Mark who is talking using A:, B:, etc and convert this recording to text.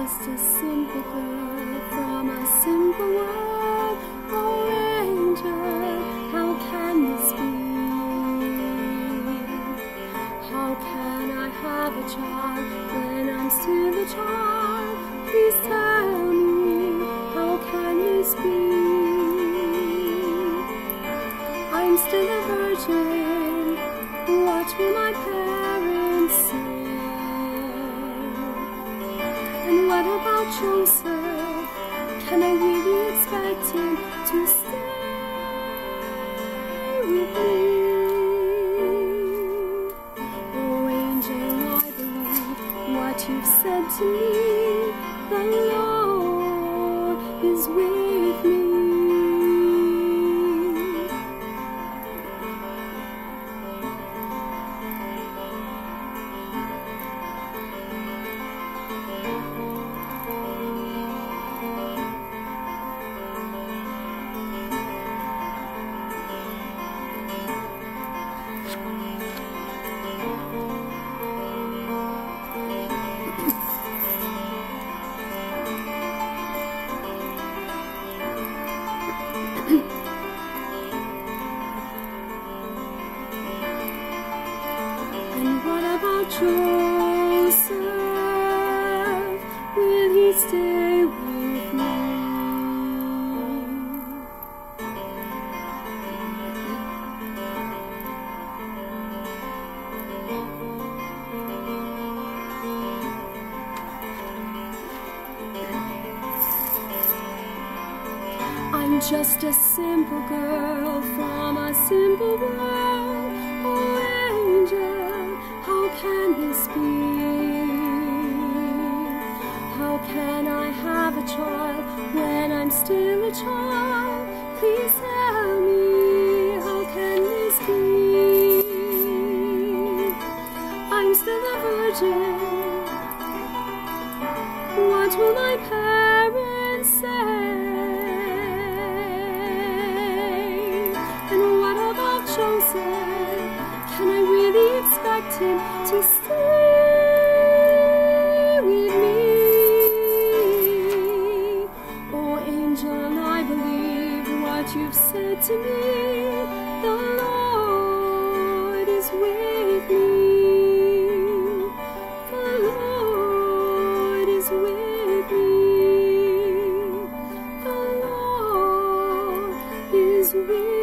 A: just a simple girl from a simple world. Oh, angel, how can this be? How can I have a child when I'm still a child? Please tell me, how can this be? I'm still a virgin. What will my parents say? And what about Joseph? Can I really expect him to stay with me? Oh, angel, I believe what you've said to me. The Lord is with me. And what about Joseph? Will he stay with me? I'm just a simple girl from a simple world. Oh, angel, how can this be? How can I have a child when I'm still a child? Please tell me, how can this be? I'm still a virgin. What will my parents say? Joseph, can I really expect him to stay with me? Oh, angel, I believe what you've said to me. The Lord is with me. The Lord is with me. The Lord is with me.